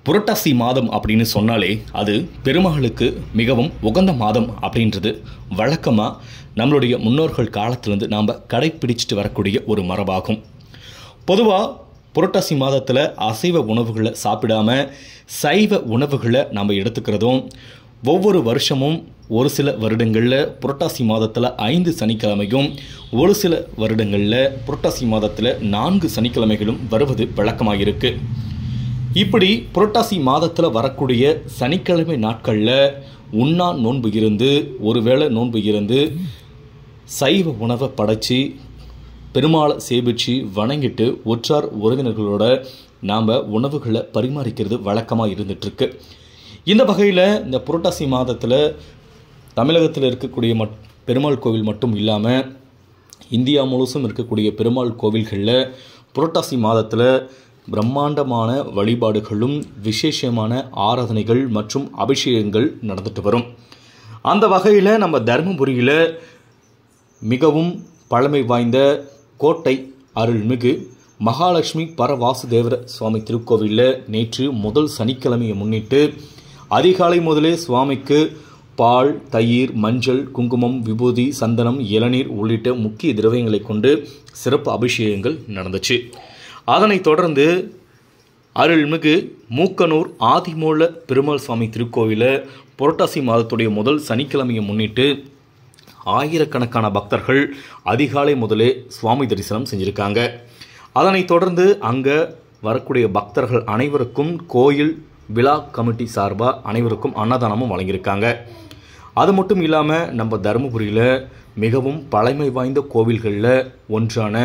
புரட்டாசி மாதம் அப்படின்னு சொன்னாலே அது பெருமகளுக்கு மிகவும் உகந்த மாதம் அப்படின்றது வழக்கமாக நம்மளுடைய முன்னோர்கள் காலத்திலேருந்து நாம் கடைப்பிடிச்சிட்டு வரக்கூடிய ஒரு மரபாகும். பொதுவாக புரட்டாசி மாதத்தில் அசைவ உணவுகளை சாப்பிடாம சைவ உணவுகளை நாம் எடுத்துக்கிறதும், ஒவ்வொரு வருஷமும் ஒரு சில வருடங்களில் புரட்டாசி மாதத்தில் 5 சனிக்கிழமையும், ஒரு சில வருடங்களில் புரட்டாசி மாதத்தில் 4 சனிக்கிழமைகளும் வருவது வழக்கமாக இருக்குது. இப்படி புரட்டாசி மாதத்தில் வரக்கூடிய சனிக்கிழமை நாட்களில் உண்ணா நோன்பு இருந்து, ஒருவேளை நோன்பு இருந்து சைவ உணவை படைச்சி பெருமாளை சேவிச்சு வணங்கிட்டு உற்றார் உறவினர்களோட நாம் உணவுகளை பரிமாறிக்கிறது வழக்கமாக இருந்துகிட்ருக்கு. இந்த வகையில் இந்த புரட்டாசி மாதத்தில் தமிழகத்தில் இருக்கக்கூடிய பெருமாள் கோவில் மட்டும் இல்லாமல் இந்தியா முழுசும் இருக்கக்கூடிய பெருமாள் கோவில்களில் புரட்டாசி மாதத்தில் பிரம்மாண்டமான வழிபாடுகளும் விசேஷமான ஆராதனைகள் மற்றும் அபிஷேகங்கள் நடந்துட்டு வரும். அந்த வகையில் நம்ம தருமபுரியில் மிகவும் பழமை வாய்ந்த கோட்டை அருள்மிகு மகாலட்சுமி பரவாசுதேவர சுவாமி திருக்கோவிலில் நேற்று முதல் சனிக்கிழமையை முன்னிட்டு அதிகாலை முதலே சுவாமிக்கு பால், தயிர், மஞ்சள், குங்குமம், விபூதி, சந்தனம், இளநீர் உள்ளிட்ட முக்கிய திரவியங்களை கொண்டு சிறப்பு அபிஷேகங்கள் நடந்துச்சு. அதனைத் தொடர்ந்து அருள்மிகு மூக்கனூர் ஆதிமூல பெருமாள் சுவாமி திருக்கோவிலில் புரட்டாசி மாதத்துடைய முதல் சனிக்கிழமையை முன்னிட்டு ஆயிரக்கணக்கான பக்தர்கள் அதிகாலை முதலே சுவாமி தரிசனம் செஞ்சுருக்காங்க. அதனைத் தொடர்ந்து அங்கே வரக்கூடிய பக்தர்கள் அனைவருக்கும் கோயில் விழா கமிட்டி சார்பாக அனைவருக்கும் அன்னதானமும் வழங்கியிருக்காங்க. அது மட்டும் இல்லாமல் நம்ம தருமபுரியில் மிகவும் பழமை வாய்ந்த கோவில்களில் ஒன்றான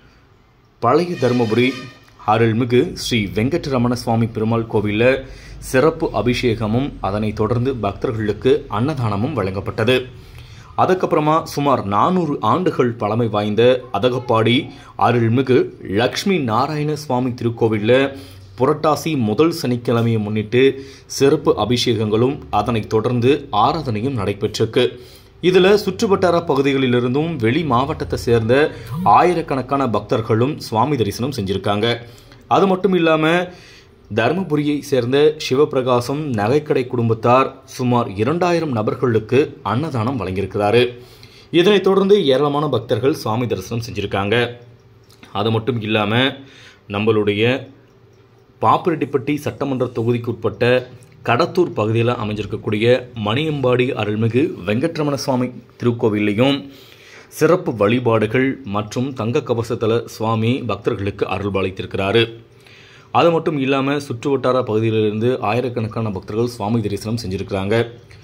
பழைய தருமபுரி அருள்மிகு ஸ்ரீ வெங்கட்ரமண சுவாமி பெருமாள் கோவிலில் சிறப்பு அபிஷேகமும் அதனைத் தொடர்ந்து பக்தர்களுக்கு அன்னதானமும் வழங்கப்பட்டது. அதுக்கப்புறமா சுமார் 400 ஆண்டுகள் பழமை வாய்ந்த அதகப்பாடி அருள்மிகு லக்ஷ்மி நாராயண சுவாமி திருக்கோவிலில் புரட்டாசி முதல் சனிக்கிழமையை முன்னிட்டு சிறப்பு அபிஷேகங்களும் அதனைத் தொடர்ந்து ஆராதனையும் நடைபெற்றிருக்கு. இதில் சுற்றுவட்டார பகுதிகளிலிருந்தும் வெளி மாவட்டத்தை சேர்ந்த ஆயிரக்கணக்கான பக்தர்களும் சுவாமி தரிசனம் செஞ்சுருக்காங்க. அது மட்டும் இல்லாமல் தருமபுரியை சேர்ந்த சிவபிரகாசம் நகைக்கடை குடும்பத்தார் சுமார் 2000 நபர்களுக்கு அன்னதானம் வழங்கியிருக்கிறாரு. இதனைத் தொடர்ந்து ஏராளமான பக்தர்கள் சுவாமி தரிசனம் செஞ்சுருக்காங்க. அது மட்டும் இல்லாமல் நம்மளுடைய பாப்பிரெட்டிப்பட்டி சட்டமன்ற தொகுதிக்கு உட்பட்ட கடத்தூர் பகுதியில் அமைஞ்சிருக்கக்கூடிய மணியம்பாடி அருள்மிகு வெங்கட்ரமண சுவாமி திருக்கோவிலையும் சிறப்பு வழிபாடுகள் மற்றும் தங்க கவசத்தில் சுவாமி பக்தர்களுக்கு அருள்பாலித்திருக்கிறாரு. அது மட்டும் இல்லாமல் சுற்றுவட்டார பகுதியிலிருந்து ஆயிரக்கணக்கான பக்தர்கள் சுவாமி தரிசனம் செஞ்சுருக்கிறாங்க.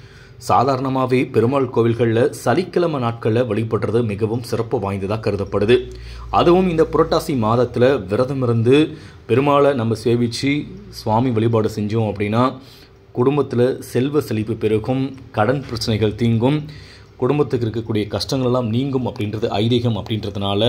சாதாரணமாகவே பெருமாள் கோவில்களில் சனிக்கிழமை நாட்களில் வழிபடுறது மிகவும் சிறப்பு வாய்ந்ததாக கருதப்படுது. அதுவும் இந்த புரட்டாசி மாதத்தில் விரதம் இருந்து பெருமாளை நம்ம சேவித்து சுவாமி வழிபாடு செஞ்சோம் அப்படின்னா குடும்பத்தில் செல்வ செழிப்பு பெருகும், கடன் பிரச்சனைகள் தீங்கும், குடும்பத்துக்கு இருக்கக்கூடிய கஷ்டங்களெல்லாம் நீங்கும் அப்படின்றது ஐதீகம். அப்படின்றதுனால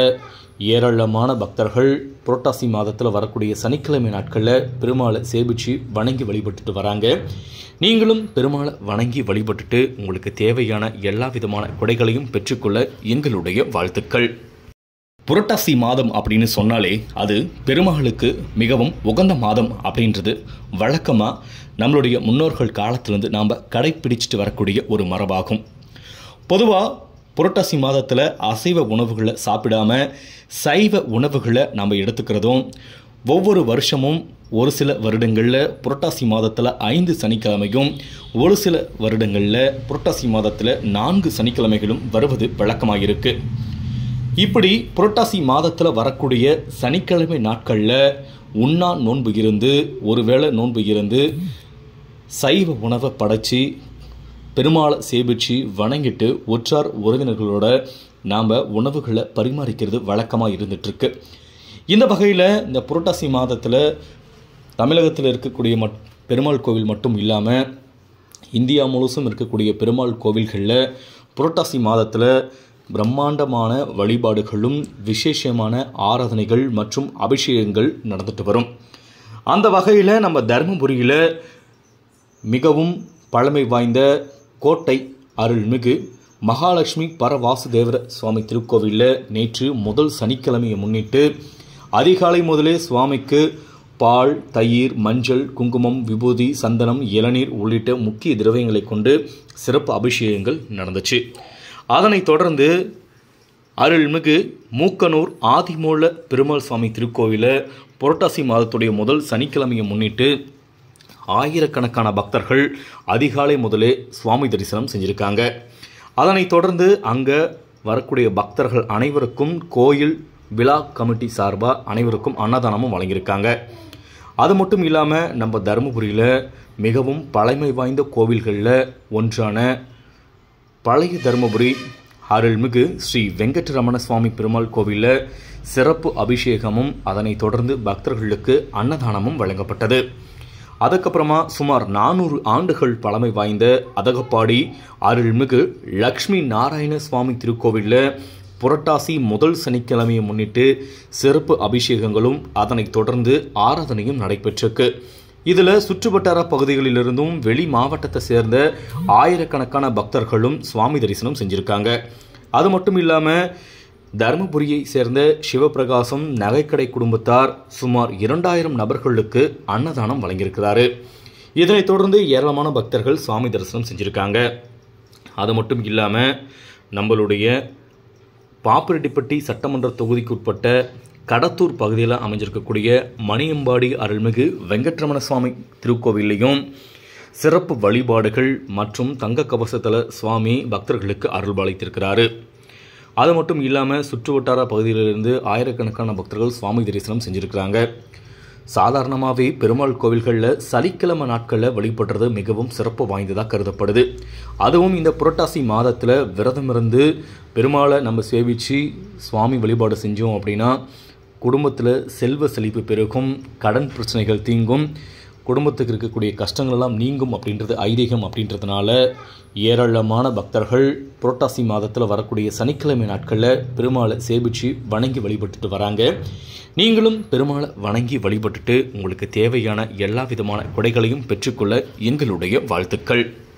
ஏராளமான பக்தர்கள் புரட்டாசி மாதத்தில் வரக்கூடிய சனிக்கிழமை நாட்களில் பெருமாளை சேவிச்சு வணங்கி வழிபட்டுட்டு வராங்க. நீங்களும் பெருமாளை வணங்கி வழிபட்டுட்டு உங்களுக்கு தேவையான எல்லா விதமான கொடைகளையும் பெற்றுக்கொள்ள எங்களுடைய வாழ்த்துக்கள். புரட்டாசி மாதம் அப்படின்னு சொன்னாலே அது பெருமகளுக்கு மிகவும் உகந்த மாதம் அப்படின்றது வழக்கமாக நம்மளுடைய முன்னோர்கள் காலத்திலேருந்து நாம் கடைப்பிடிச்சிட்டு வரக்கூடிய ஒரு மரபாகும். பொதுவாக புரட்டாசி மாதத்தில் அசைவ உணவுகளை சாப்பிடாம சைவ உணவுகளை நாம் எடுத்துக்கிறதும், ஒவ்வொரு வருஷமும் ஒரு சில வருடங்களில் புரட்டாசி மாதத்தில் 5 சனிக்கிழமையும், ஒரு சில வருடங்களில் புரட்டாசி மாதத்தில் 4 சனிக்கிழமைகளும் வருவது வழக்கமாக இருக்குது. இப்படி புரட்டாசி மாதத்தில் வரக்கூடிய சனிக்கிழமை நாட்களில் உண்ணா நோன்பு இருந்து, ஒருவேளை நோன்பு இருந்து சைவ உணவை படைச்சி பெருமாளை சேவிச்சு வணங்கிட்டு உற்றார் உறவினர்களோட நாம் உணவுகளை பரிமாறிக்கிறது வழக்கமாக இருந்துகிட்ருக்கு. இந்த வகையில் இந்த புரட்டாசி மாதத்தில் தமிழகத்தில் இருக்கக்கூடிய பெருமாள் கோவில் மட்டும் இல்லாமல் இந்தியா முழுசும் இருக்கக்கூடிய பெருமாள் கோவில்களில் புரட்டாசி மாதத்தில் பிரம்மாண்டமான வழிபாடுகளும் விசேஷமான ஆராதனைகள் மற்றும் அபிஷேகங்கள் நடந்துட்டு வரும். அந்த வகையில் நம்ம தருமபுரியில் மிகவும் பழமை வாய்ந்த கோட்டை அருள்மிகு மகாலட்சுமி பரவாசுதேவர சுவாமி திருக்கோவிலில் நேற்று முதல் சனிக்கிழமையை முன்னிட்டு அதிகாலை முதலே சுவாமிக்கு பால், தயிர், மஞ்சள், குங்குமம், விபூதி, சந்தனம், இளநீர் உள்ளிட்ட முக்கிய திரவியங்களை கொண்டு சிறப்பு அபிஷேகங்கள் நடந்துச்சு. அதனைத் தொடர்ந்து அருள்மிகு மூக்கனூர் ஆதிமூல பெருமாள் சுவாமி திருக்கோவிலில் புரட்டாசி மாதத்துடைய முதல் சனிக்கிழமையை முன்னிட்டு ஆயிரக்கணக்கான பக்தர்கள் அதிகாலை முதலே சுவாமி தரிசனம் செஞ்சுருக்காங்க. அதனைத் தொடர்ந்து அங்கே வரக்கூடிய பக்தர்கள் அனைவருக்கும் கோயில் விழா கமிட்டி சார்பாக அனைவருக்கும் அன்னதானமும் வழங்கியிருக்காங்க. அது மட்டும் இல்லாமல் நம்ம தருமபுரியில் மிகவும் பழமை வாய்ந்த கோவில்களில் ஒன்றான பழைய தருமபுரி அருள்மிகு ஸ்ரீ வெங்கட்ரமண சுவாமி பெருமாள் கோவிலில் சிறப்பு அபிஷேகமும் அதனைத் தொடர்ந்து பக்தர்களுக்கு அன்னதானமும் வழங்கப்பட்டது. அதுக்கப்புறமா சுமார் 400 ஆண்டுகள் பழமை வாய்ந்த அதகப்பாடி அருள்மிகு லக்ஷ்மி நாராயண சுவாமி திருக்கோவிலில் புரட்டாசி முதல் சனிக்கிழமையை முன்னிட்டு சிறப்பு அபிஷேகங்களும் அதனைத் தொடர்ந்து ஆராதனையும் நடைபெற்றிருக்கு. இதில் சுற்றுவட்டார பகுதிகளிலிருந்தும் வெளி மாவட்டத்தை சேர்ந்த ஆயிரக்கணக்கான பக்தர்களும் சுவாமி தரிசனம் செஞ்சுருக்காங்க. அது மட்டும் இல்லாமல் தருமபுரியை சேர்ந்த சிவபிரகாசம் நகைக்கடை குடும்பத்தார் சுமார் 2000 நபர்களுக்கு அன்னதானம் வழங்கியிருக்கிறாரு. இதனைத் தொடர்ந்து ஏராளமான பக்தர்கள் சுவாமி தரிசனம் செஞ்சுருக்காங்க. அது மட்டும் இல்லாமல் நம்மளுடைய பாப்பிரெட்டிப்பட்டி சட்டமன்ற தொகுதிக்கு உட்பட்ட கடத்தூர் பகுதியில் அமைஞ்சிருக்கக்கூடிய மணியம்பாடி அருள்மிகு வெங்கட்ரமண சுவாமி திருக்கோவிலையும் சிறப்பு வழிபாடுகள் மற்றும் தங்க கவசத்தில் சுவாமி பக்தர்களுக்கு அருள்பாலித்திருக்கிறாரு. அது மட்டும் இல்லாமல் சுற்றுவட்டார பகுதியிலிருந்து ஆயிரக்கணக்கான பக்தர்கள் சுவாமி தரிசனம் செஞ்சுருக்கிறாங்க. சாதாரணமாகவே பெருமாள் கோவில்களில் சனிக்கிழமை நாட்களில் வழிபடுறது மிகவும் சிறப்பு வாய்ந்ததாக கருதப்படுது. அதுவும் இந்த புரட்டாசி மாதத்தில் விரதம் இருந்து பெருமாளை நம்ம சேவித்து சுவாமி வழிபாடு செஞ்சோம் அப்படின்னா குடும்பத்தில் செல்வ செழிப்பு பெருகும், கடன் பிரச்சனைகள் தீங்கும், குடும்பத்துக்கு இருக்கக்கூடிய கஷ்டங்களெல்லாம் நீங்கும் அப்படின்றது ஐதீகம். அப்படின்றதுனால ஏராளமான பக்தர்கள் புரட்டாசி மாதத்தில் வரக்கூடிய சனிக்கிழமை நாட்களில் பெருமாளை சேவித்து வணங்கி வழிபட்டுட்டு வராங்க. நீங்களும் பெருமாளை வணங்கி வழிபட்டுட்டு உங்களுக்கு தேவையான எல்லா விதமான கொடைகளையும் பெற்றுக்கொள்ள எங்களுடைய வாழ்த்துக்கள்.